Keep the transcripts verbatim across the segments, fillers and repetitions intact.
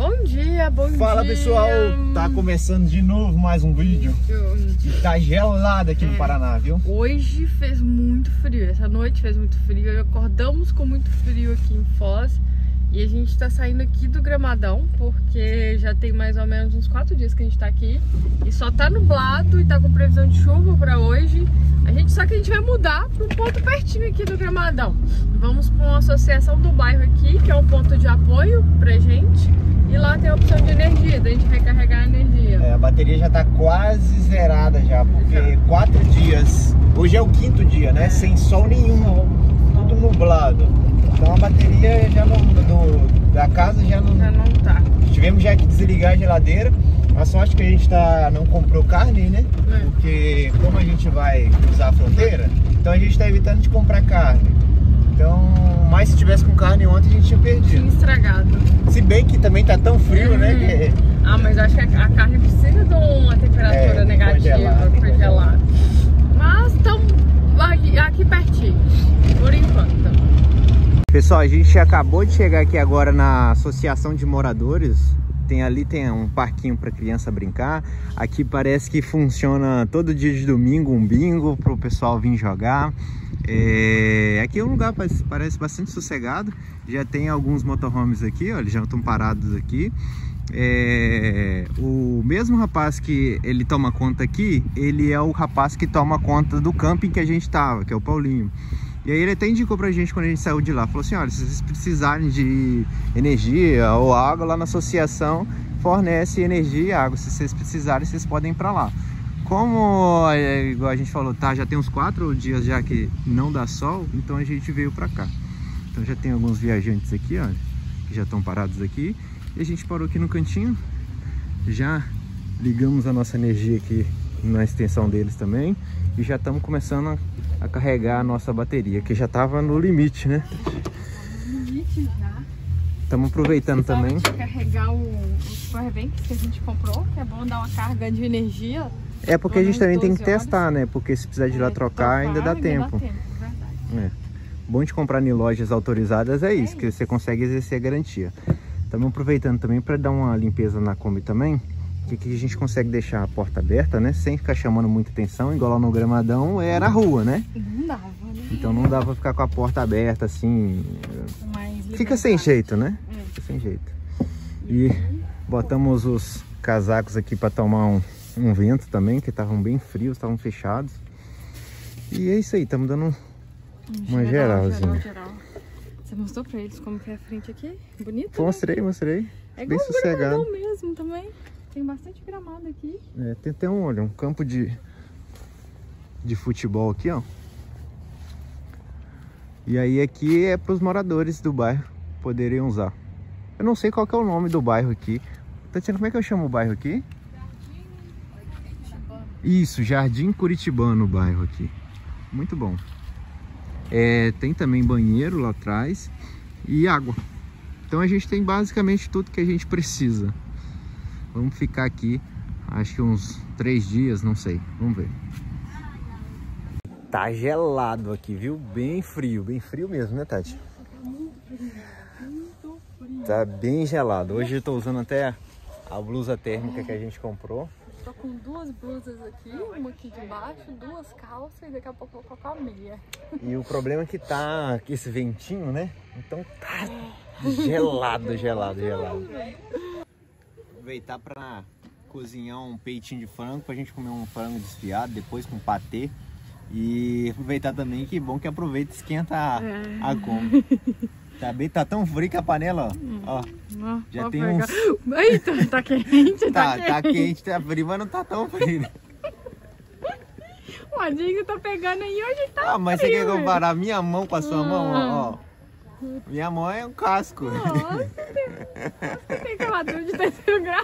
Bom dia, bom dia. Fala pessoal, tá começando de novo mais um vídeo. E tá gelado aqui é. no Paraná, viu? Hoje fez muito frio, essa noite fez muito frio. Acordamos com muito frio aqui em Foz. E a gente tá saindo aqui do Gramadão, porque já tem mais ou menos uns quatro dias que a gente tá aqui. E só tá nublado e tá com previsão de chuva pra hoje. A gente só que a gente vai mudar para um ponto pertinho aqui do Gramadão. Vamos para uma associação do bairro aqui, que é um ponto de apoio pra gente. E lá tem a opção de energia, da gente recarregar a energia. É, a bateria já tá quase zerada já, porque já. quatro dias, hoje é o quinto dia, né? É. Sem sol nenhum, sol. tudo nublado. Então a bateria já não, do, da casa já não, já não tá. Tivemos já que desligar a geladeira. A sorte que a gente tá, não comprou carne, né? É. Porque como a gente vai cruzar a fronteira, então a gente tá evitando de comprar carne. Então, mas se tivesse com carne ontem a gente tinha perdido. Tinha estragado. Se bem que também tá tão frio, hum. né? Que... Ah, mas acho que a, a carne precisa de uma temperatura é, negativa para congelar. Mas estamos aqui, aqui pertinho, por enquanto. Pessoal, a gente acabou de chegar aqui agora na Associação de Moradores. Tem ali tem um parquinho para criança brincar. Aqui parece que funciona todo dia de domingo um bingo para o pessoal vir jogar. É... Aqui é um lugar parece, parece bastante sossegado. Já tem alguns motorhomes aqui, ó, eles já estão parados aqui. É... O mesmo rapaz que ele toma conta aqui, ele é o rapaz que toma conta do camping que a gente tava, que é o Paulinho. E aí ele até indicou pra gente quando a gente saiu de lá, falou assim, olha, se vocês precisarem de energia ou água, lá na associação fornece energia e água, se vocês precisarem, vocês podem ir pra lá. Como, igual a gente falou, tá, já tem uns quatro dias já que não dá sol, então a gente veio pra cá. Então já tem alguns viajantes aqui, ó, que já estão parados aqui, e a gente parou aqui no cantinho, já ligamos a nossa energia aqui na extensão deles também, e já estamos começando a a carregar a nossa bateria, que já estava no limite, né? No limite já. Estamos aproveitando também. Carregar o, os powerbanks que a gente comprou, que é bom dar uma carga de energia. É porque a gente também tem que testar, horas. né? Porque se precisar de ir lá é, trocar, ainda dá ainda tempo. Dá tempo, verdade. É. Bom de comprar em lojas autorizadas é isso, é que isso. você consegue exercer a garantia. Estamos aproveitando também para dar uma limpeza na Kombi também. Que aqui a gente consegue deixar a porta aberta, né? Sem ficar chamando muita atenção, igual lá no Gramadão era a rua, né? Não dava, né? Então não dava pra ficar com a porta aberta assim. Fica sem jeito, né? É. Fica sem jeito. E botamos os casacos aqui para tomar um, um vento também, que estavam bem frios, estavam fechados. E é isso aí, estamos dando um, uma geral, geralzinha. Geral, geral. Você mostrou pra eles como que é a frente aqui? Bonito? Mostrei, né? mostrei. É bem igual sossegado. O mesmo também. Tem bastante gramado aqui. É, tem até um, olha, um campo de, de futebol aqui, ó. E aí aqui é para os moradores do bairro poderem usar. Eu não sei qual que é o nome do bairro aqui. Tatiana, como é que eu chamo o bairro aqui? Jardim Curitibano. Isso, Jardim Curitibano o bairro aqui. Muito bom. É, tem também banheiro lá atrás e água. Então a gente tem basicamente tudo que a gente precisa. Vamos ficar aqui, acho que uns três dias, não sei. Vamos ver. Tá gelado aqui, viu? Bem frio, bem frio mesmo, né, Tati? Tá muito frio, muito frio. Tá bem gelado. Hoje eu tô usando até a blusa térmica que a gente comprou. Tô com duas blusas aqui, uma aqui de baixo, duas calças e daqui a pouco eu vou colocar a meia. E o problema é que tá aqui esse ventinho, né? Então tá gelado, gelado, gelado. Aproveitar para cozinhar um peitinho de frango pra gente comer um frango desfiado, depois com patê. E aproveitar também, que bom que aproveita e esquenta a, é. a Kombi. Tá, bem, tá tão frio que a panela, ó, ó já tem pegar. uns... Eita, tá quente, tá, tá quente. Tá quente, tá frio, mas não tá tão frio. O Adinho tá pegando aí, hoje tá Ah, mas frio, você quer comparar a minha mão com a sua ah. mão, ó, ó. Minha mão é um casco. Nossa, tem queimadura de terceiro grau.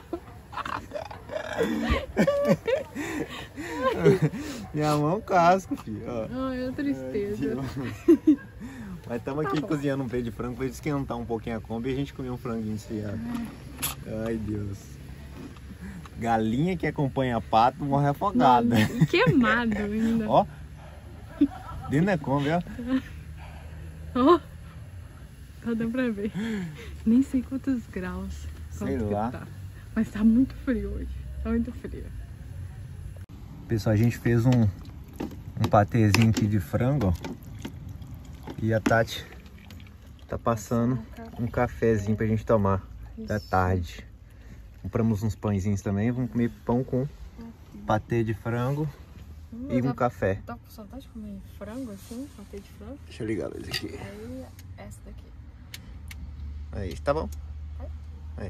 Minha mão é um casco, filho. Ó. Ai, é tristeza. Ai, mas estamos aqui tá cozinhando um peito de frango para esquentar um pouquinho a Kombi e a gente comer um franguinho desfiado. Ai, Deus. Galinha que acompanha pato morre afogada. Não, queimado ainda. Ó. Dentro da Kombi, ó. Ó. Tá dando pra ver. Nem sei quantos graus. Sei lá. Tá. Mas tá muito frio hoje. Tá muito frio. Pessoal, a gente fez um, um patezinho aqui de frango, ó. E a Tati tá passando um cafezinho pra gente tomar da tarde. Compramos uns pãezinhos também. Vamos comer pão com patê de frango hum, e um café. Tá com saudade de comer frango assim? Patê de frango? Deixa eu ligar a luz aqui. Aí, essa daqui. Aí, tá bom. Aí.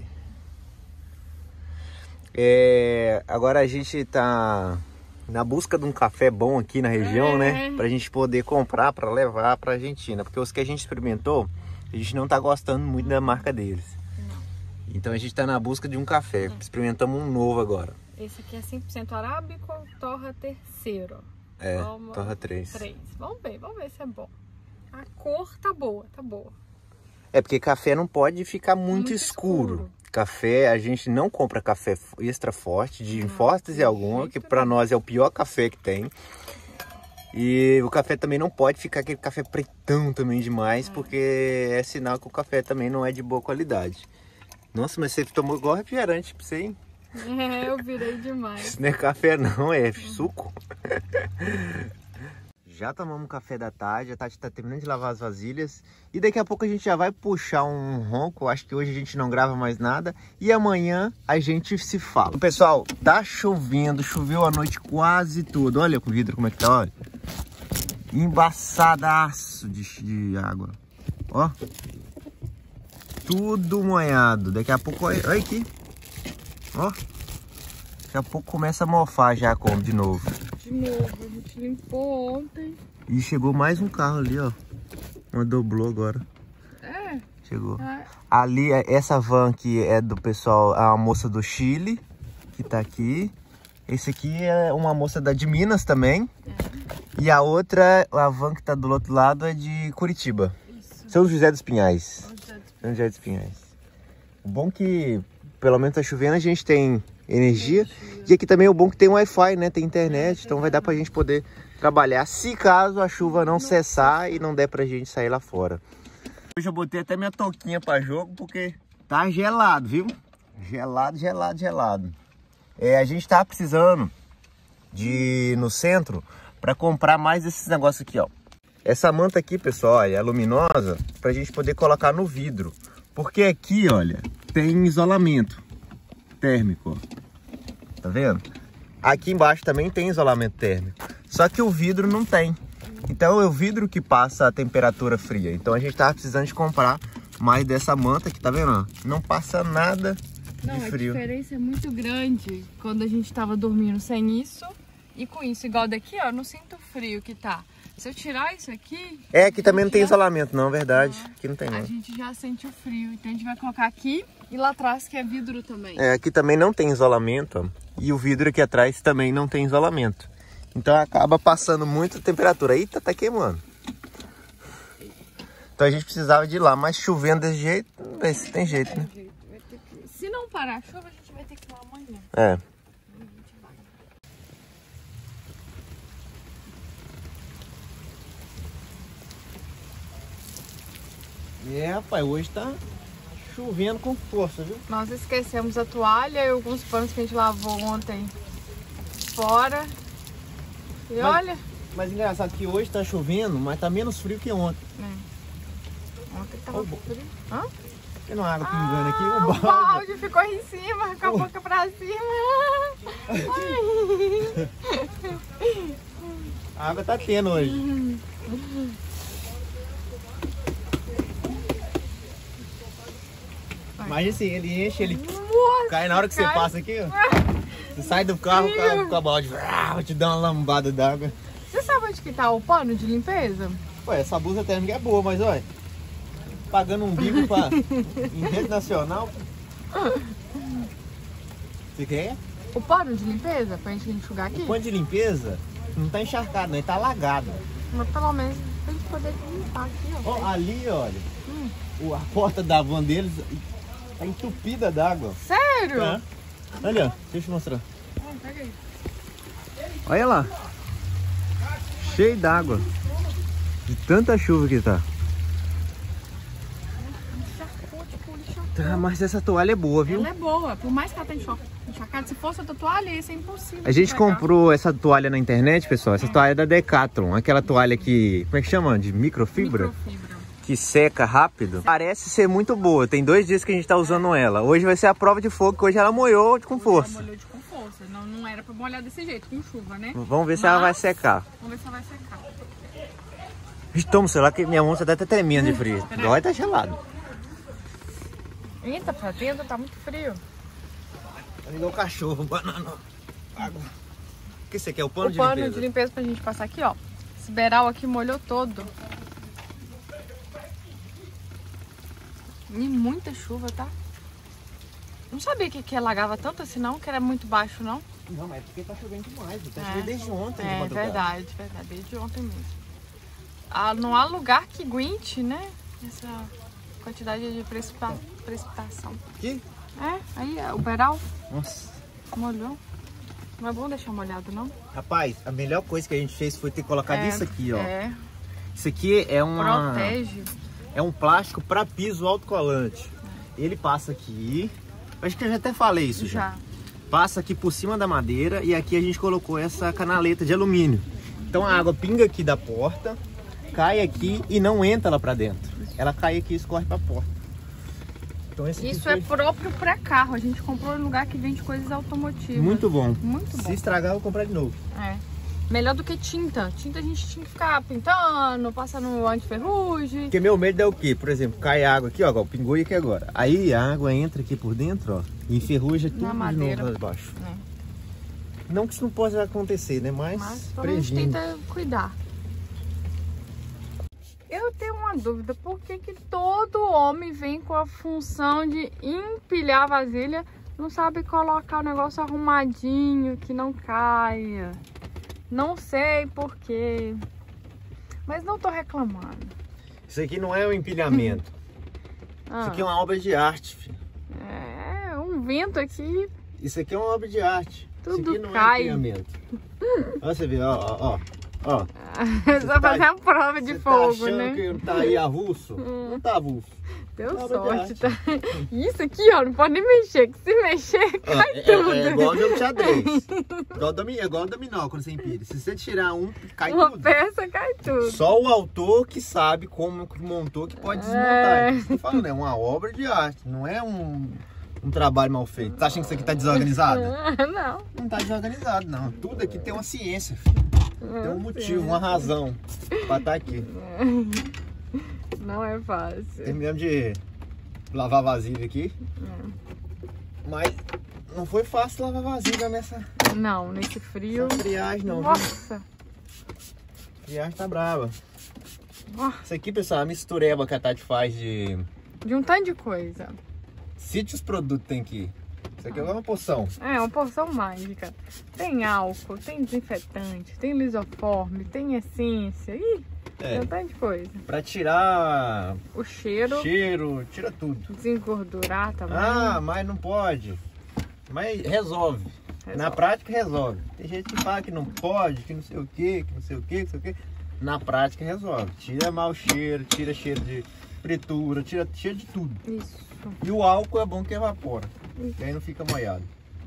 É, agora a gente tá na busca de um café bom aqui na região, é. né? Pra gente poder comprar, pra levar pra Argentina. Porque os que a gente experimentou, a gente não tá gostando muito da marca deles. Não. Então a gente tá na busca de um café. É. Experimentamos um novo agora. Esse aqui é cem por cento arábico, torra terceiro. É, vamos... torra três. três. Vamos ver, vamos ver se é bom. A cor tá boa, tá boa. É porque café não pode ficar muito, muito escuro. escuro. Café, a gente não compra café extra forte, de hipótese alguma, que pra nós é o pior café que tem. E o café também não pode ficar aquele café pretão também demais, é. porque é sinal que o café também não é de boa qualidade. Nossa, mas você tomou igual refrigerante pra você, hein? É, eu virei demais. Isso não é café não, é suco. Já tomamos café da tarde, a Tati tá terminando de lavar as vasilhas. E daqui a pouco a gente já vai puxar um ronco. Acho que hoje a gente não grava mais nada. E amanhã a gente se fala. Pessoal, tá chovendo, choveu a noite quase toda. Olha o vidro como é que tá, olha. Embaçadaço de, de água. Ó. Tudo molhado. Daqui a pouco, olha, olha aqui. Ó. Daqui a pouco começa a mofar já como de novo. De novo, a gente limpou ontem. E chegou mais um carro ali, ó. Uma doblou agora. É? Chegou. É. Ali, essa van aqui é do pessoal, é uma moça do Chile, que tá aqui. Esse aqui é uma moça da de Minas também. É. E a outra, a van que tá do outro lado, é de Curitiba. Isso. São José dos Pinhais. São José dos Pinhais. São José dos Pinhais. O bom que, pelo menos tá chovendo, a gente tem energia. energia. E aqui também é o bom que tem Wi-Fi, né? Tem internet, é, então vai dar pra gente poder trabalhar, se caso a chuva não cessar e não der pra gente sair lá fora. Hoje eu botei até minha touquinha pra jogo, porque tá gelado, viu? Gelado, gelado, gelado. É, a gente tá precisando de ir no centro pra comprar mais esses negócios aqui, ó. Essa manta aqui, pessoal, é luminosa pra gente poder colocar no vidro. Porque aqui, olha, tem isolamento térmico, ó. Tá vendo? Aqui embaixo também tem isolamento térmico. Só que o vidro não tem. Então é o vidro que passa a temperatura fria. Então a gente tava precisando de comprar mais dessa manta que, tá vendo? Não passa nada não, de frio. A diferença é muito grande quando a gente tava dormindo sem isso e com isso. Igual daqui, ó, eu não sinto frio que tá. Se eu tirar isso aqui... É, aqui também não tem já... isolamento não, verdade. Ah, aqui não tem não. A gente já sente o frio. Então a gente vai colocar aqui e lá atrás que é vidro também. É, aqui também não tem isolamento, ó. E o vidro aqui atrás também não tem isolamento. Então acaba passando muita temperatura. Eita, tá queimando. Então a gente precisava de ir lá, mas chovendo desse jeito, não sei se tem jeito, né? Se não parar a chuva, a gente vai ter que ir lá amanhã. É. É, rapaz, hoje tá chovendo com força, viu? Nós esquecemos a toalha e alguns panos que a gente lavou ontem fora. E mas, olha... Mas engraçado que hoje tá chovendo, mas tá menos frio que ontem. É. Ontem tava oh, frio. Hã? Tem uma água pingando ah, aqui, o balde. O balde ficou em cima, com a oh. boca pra cima. A água tá tendo hoje. Mas assim, ele enche, ele Nossa, cai na hora que cai. Você passa aqui, ó. Você sai do carro, o carro com a balde, vai te dar uma lambada d'água. Você sabe onde que tá o pano de limpeza? Ué, essa blusa térmica é boa, mas olha, pagando um bico pra, em rede nacional. Você quer? O pano de limpeza, pra gente enxugar aqui? O pano de limpeza não tá encharcado, não, ele tá alagado. Mas pelo menos pra gente poder limpar aqui, ó. Ó, ali, olha, hum. a porta da van deles tá entupida d'água. Sério? Tá. Olha, deixa eu te mostrar. Ah, pega aí. Olha lá. Cheio d'água. De tanta chuva que tá. Encharcou, tipo, encharcou. Tá, mas essa toalha é boa, viu? Ela é boa, por mais que ela tenha encharcado. Se fosse outra toalha, isso é impossível. A gente comprou essa toalha na internet, pessoal. Essa é. toalha é da Decathlon. Aquela toalha que, como é que chama? De microfibra? Microfibra. Que seca rápido. Parece ser muito boa. Tem dois dias que a gente tá usando ela. Hoje vai ser a prova de fogo, que hoje ela molhou com força. Ela molhou de com força. Não, não era pra molhar desse jeito, com chuva, né? Vamos ver Mas... se ela vai secar. Vamos ver se ela vai secar. Toma o celular que minha mão já tá tremendo de frio. Dói, tá gelado. Eita, pra dentro tá muito frio. Tá igual o cachorro, banana. Água. O que você quer? O pano o de pano limpeza? de limpeza pra gente passar aqui, ó. Esse beiral aqui molhou todo. E muita chuva, tá? Não sabia que, que alagava tanto assim não, que era muito baixo não. Não, mas é porque tá chovendo demais. Tá é. chovendo desde ontem. É de verdade, verdade. Desde ontem mesmo. Ah, não há lugar que aguente, né? Essa quantidade de precipita precipitação. Aqui? É, aí o beiral. Nossa. Molhou. Não é bom deixar molhado, não? Rapaz, a melhor coisa que a gente fez foi ter colocado é, isso aqui, ó. É. Isso aqui é uma... Protege. É um plástico para piso autocolante. É. Ele passa aqui... Acho que eu já até falei isso já. já. Passa aqui por cima da madeira e aqui a gente colocou essa canaleta de alumínio. Então a água pinga aqui da porta, cai aqui e não entra lá para dentro. Ela cai aqui e escorre para a porta. Então, esse isso foi... é próprio para carro. A gente comprou em um lugar que vende coisas automotivas. Muito bom. Muito bom. Se estragar, eu vou comprar de novo. É. Melhor do que tinta. Tinta a gente tinha que ficar pintando, passando anti-ferrugem. Porque meu medo é o quê? Por exemplo, cai água aqui, ó, ó, pingou aqui agora. Aí a água entra aqui por dentro, ó, e enferruja tudo de novo lá embaixo. É. Não que isso não possa acontecer, né? Mas, Mas a gente tenta cuidar. Eu tenho uma dúvida, por que que todo homem vem com a função de empilhar a vasilha, não sabe colocar o negócio arrumadinho, que não caia? Não sei porquê, mas não tô reclamando. Isso aqui não é um empilhamento, ah. Isso aqui é uma obra de arte, filho. É, um vento aqui. Isso aqui é uma obra de arte. Tudo Isso aqui não cai. É empilhamento. Olha você vê, ó, ó, ó. Ó, você vai fazer tá, uma prova de fogo, tá achando né? Que não tá aí avulso? Não tá avulso. Deu sorte, tá? Isso aqui, ó, não pode nem mexer, que se mexer, cai é, tudo. É, é igual o jogo de xadrez. igual, domi, é igual o dominó, quando você empilha. Se você tirar um, cai Uma tudo. Uma peça, cai tudo. Só o autor que sabe como montou, que pode desmontar. É. Estou falando, é uma obra de arte, não é um... um trabalho mal feito. Tá achando que isso aqui tá desorganizado? Não. Não tá desorganizado, não. Tudo aqui tem uma ciência, filho. Tem um motivo, uma razão pra estar aqui. Não é fácil. Terminamos de lavar vasilha aqui. É. Mas não foi fácil lavar vasilha nessa... Não, nesse frio. Essa friagem não. Nossa. Viu? Friagem tá brava. Oh. Isso aqui, pessoal, é a mistureba que a Tati faz de... De um tanto de coisa. Cite os produtos tem aqui. Isso aqui é uma poção. É, uma poção mágica. Tem álcool, tem desinfetante, tem lisoforme, tem essência. Ih, é. Tem um tanto de coisa. Pra tirar... o cheiro. Cheiro, tira tudo. Desengordurar também. Ah, mas não pode. Mas resolve. resolve. Na prática resolve. Tem gente que fala que não pode, que não sei o que, que não sei o que, que não sei o que. Na prática resolve. Tira mau cheiro, tira cheiro de fritura, tira cheiro de tudo. Isso. E o álcool é bom que evapora. E aí não fica molhado.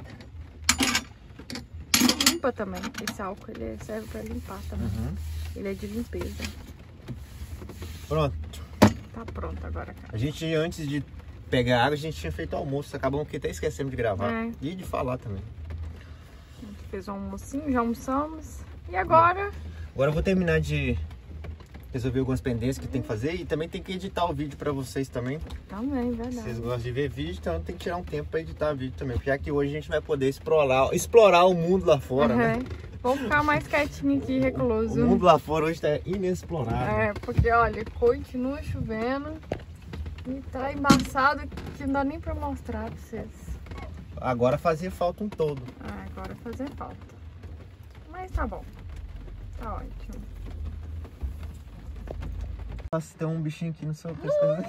Limpa também. Esse álcool ele serve para limpar também. Uhum. Ele é de limpeza. Pronto. Tá pronto agora, cara. A gente, antes de pegar água, a gente tinha feito almoço. Acabamos que até esquecemos de gravar. É. E de falar também. A gente fez um almocinho, já almoçamos. E agora? Agora eu vou terminar de resolver algumas pendências que tem que fazer e também tem que editar o vídeo pra vocês também. Também, verdade. Vocês gostam de ver vídeo, então tem que tirar um tempo pra editar vídeo também. Já que hoje a gente vai poder explorar, explorar o mundo lá fora, uhum. né? Vamos ficar mais quietinho aqui, recluso. O mundo lá fora hoje tá inexplorado. É, porque olha, continua chovendo e tá embaçado que não dá nem pra mostrar pra vocês. Agora fazia falta um todo. Ah, agora fazia falta. Mas tá bom. Tá ótimo. Nossa, tem um bichinho aqui no seu pescoço.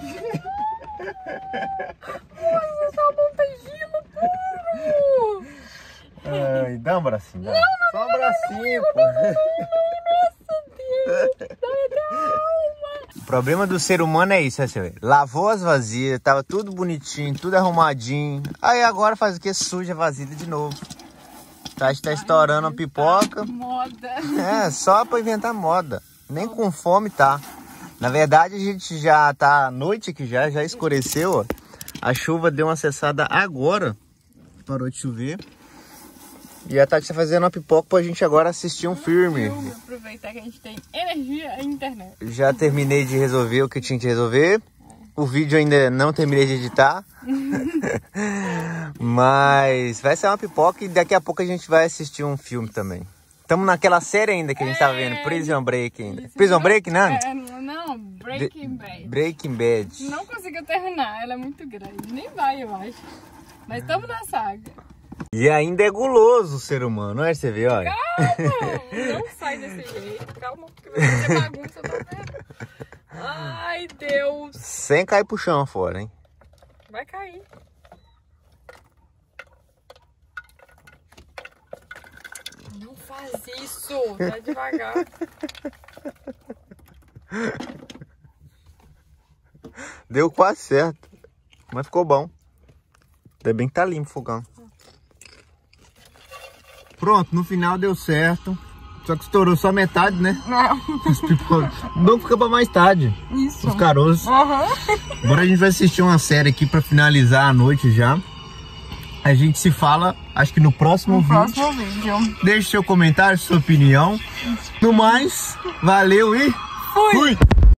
Nossa, sua mão tem gelo puro! Ai, dá um bracinho. Dá. Não, não, Só um não, bracinho, não, pô. não, não, não, nossa, Deus! Dá até a alma! problema do ser humano é isso, né, você vê? Lavou as vasilhas, tava tudo bonitinho, tudo arrumadinho. Aí agora faz o que? Suja a vasilha de novo. Tá, tá estourando a pipoca. Moda. É, só pra inventar moda. Nem com fome tá. Na verdade a gente já tá à noite aqui já, já escureceu, ó. A chuva deu uma cessada agora. Parou de chover. E a Tati tá fazendo uma pipoca pra gente agora assistir um filme. filme. Aproveitar que a gente tem energia e internet. Já terminei de resolver o que tinha que resolver. O vídeo ainda não terminei de editar. Mas vai ser uma pipoca e daqui a pouco a gente vai assistir um filme também. Estamos naquela série ainda que a gente é, tá vendo, Prison Break ainda. Isso, Prison Break, não? É, não, Breaking Bad. Breaking Bad. Não conseguiu terminar, ela é muito grande. Nem vai, eu acho. Mas estamos na saga. E ainda é guloso o ser humano, olha, você vê, olha. Calma, não sai desse jeito. Calma, porque vai fazer bagunça, tá vendo? Ai, Deus. Sem cair pro chão fora, hein? Vai cair. Não faz isso, tá devagar. Deu quase certo, mas ficou bom. Ainda bem que tá limpo o fogão. Pronto, no final deu certo. Só que estourou só metade, né? Não. Não fica pra mais tarde. Isso. Os caroços. Uhum. Agora a gente vai assistir uma série aqui pra finalizar a noite já. A gente se fala, acho que no próximo no vídeo. próximo vídeo. Deixe seu comentário, sua opinião. No mais, valeu e fui! fui.